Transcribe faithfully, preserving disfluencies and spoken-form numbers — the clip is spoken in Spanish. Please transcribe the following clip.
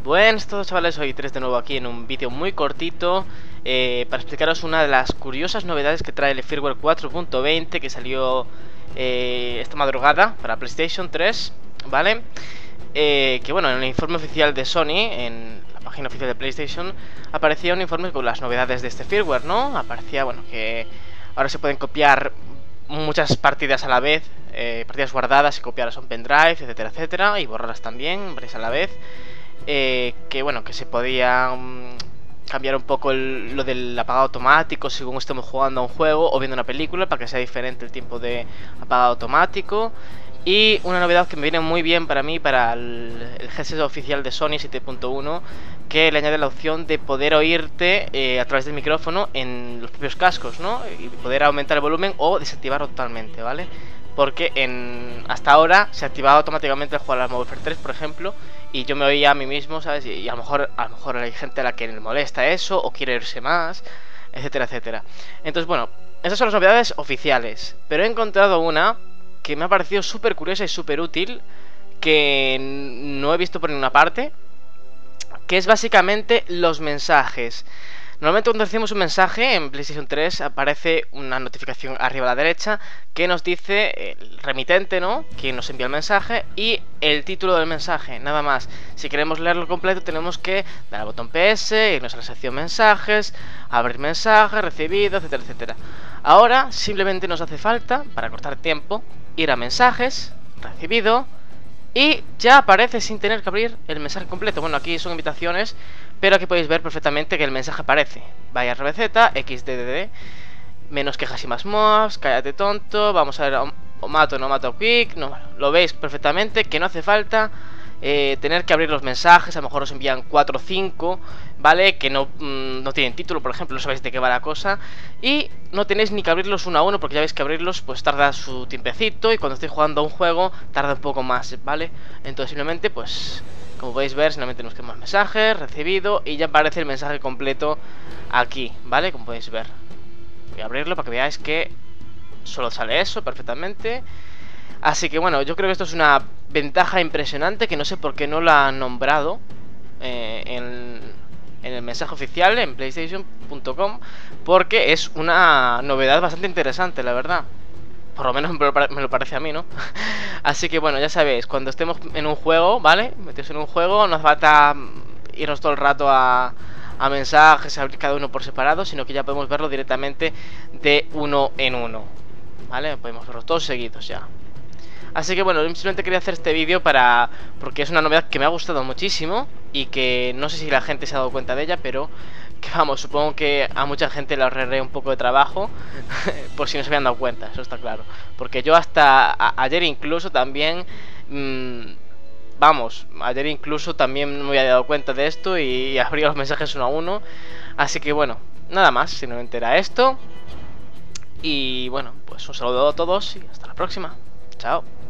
Buenas a todos, chavales, soy tres de nuevo aquí en un vídeo muy cortito eh, para explicaros una de las curiosas novedades que trae el firmware cuatro punto veinte que salió eh, esta madrugada para PlayStation tres, ¿vale? Eh, que bueno, en el informe oficial de Sony, en la página oficial de PlayStation, aparecía un informe con las novedades de este firmware, ¿no? Aparecía, bueno, que ahora se pueden copiar muchas partidas a la vez, eh, partidas guardadas y copiarlas a un pendrive, etcétera, etcétera, y borrarlas también, varias a la vez. Eh, que bueno, que se podía um, cambiar un poco el, lo del apagado automático según estemos jugando a un juego o viendo una película, para que sea diferente el tiempo de apagado automático. Y una novedad que me viene muy bien para mí, para el, el G S oficial de Sony siete punto uno, que le añade la opción de poder oírte eh, a través del micrófono en los propios cascos, ¿no? Y poder aumentar el volumen o desactivarlo totalmente, ¿vale? Porque en, hasta ahora se activaba automáticamente el juego de la Modern Warfare tres, por ejemplo, y yo me oía a mí mismo, ¿sabes? Y, y a lo mejor a lo mejor hay gente a la que le molesta eso o quiere irse más, etcétera, etcétera. Entonces, bueno, esas son las novedades oficiales, pero he encontrado una que me ha parecido súper curiosa y súper útil, que no he visto por ninguna parte, que es básicamente los mensajes. Normalmente cuando recibimos un mensaje en PlayStation tres aparece una notificación arriba a la derecha que nos dice el remitente, ¿no?, quien nos envía el mensaje, y el título del mensaje, nada más. Si queremos leerlo completo tenemos que dar al botón P S, irnos a la sección mensajes, abrir mensajes, recibido, etcétera, etcétera. Ahora simplemente nos hace falta, para cortar tiempo, ir a mensajes, recibido, y ya aparece sin tener que abrir el mensaje completo. Bueno, aquí son invitaciones, pero aquí podéis ver perfectamente que el mensaje aparece. Vaya R B Z, X D D D, menos quejas y más mobs, cállate tonto, vamos a ver, o, o mato, no mato quick, no, lo veis perfectamente que no hace falta eh, tener que abrir los mensajes. A lo mejor os envían cuatro o cinco, ¿vale? Que no, mmm, no tienen título, por ejemplo, no sabéis de qué va la cosa, y no tenéis ni que abrirlos uno a uno, porque ya veis que abrirlos pues tarda su tiempecito, y cuando estéis jugando a un juego tarda un poco más, ¿vale? Entonces simplemente pues, como podéis ver, simplemente nos quedamos mensajes, recibido, y ya aparece el mensaje completo aquí, ¿vale? Como podéis ver. Voy a abrirlo para que veáis que solo sale eso perfectamente. Así que bueno, yo creo que esto es una ventaja impresionante que no sé por qué no la han nombrado eh, en, en el mensaje oficial en PlayStation punto com, porque es una novedad bastante interesante, la verdad. Por lo menos me lo, me lo parece a mí, ¿no? Así que bueno, ya sabéis, cuando estemos en un juego, ¿vale? Metidos en un juego, no hace falta irnos todo el rato a, a mensajes, a abrir cada uno por separado, sino que ya podemos verlo directamente de uno en uno, ¿vale? Podemos verlos todos seguidos ya. Así que bueno, simplemente quería hacer este vídeo para... porque es una novedad que me ha gustado muchísimo y que no sé si la gente se ha dado cuenta de ella, pero que vamos, supongo que a mucha gente le ahorraré un poco de trabajo por si no se habían dado cuenta, eso está claro. Porque yo hasta a ayer incluso también... Mmm, vamos, ayer incluso también me había dado cuenta de esto y, y abría los mensajes uno a uno. Así que bueno, nada más, simplemente era esto. Y bueno, pues un saludo a todos y hasta la próxima. Chao.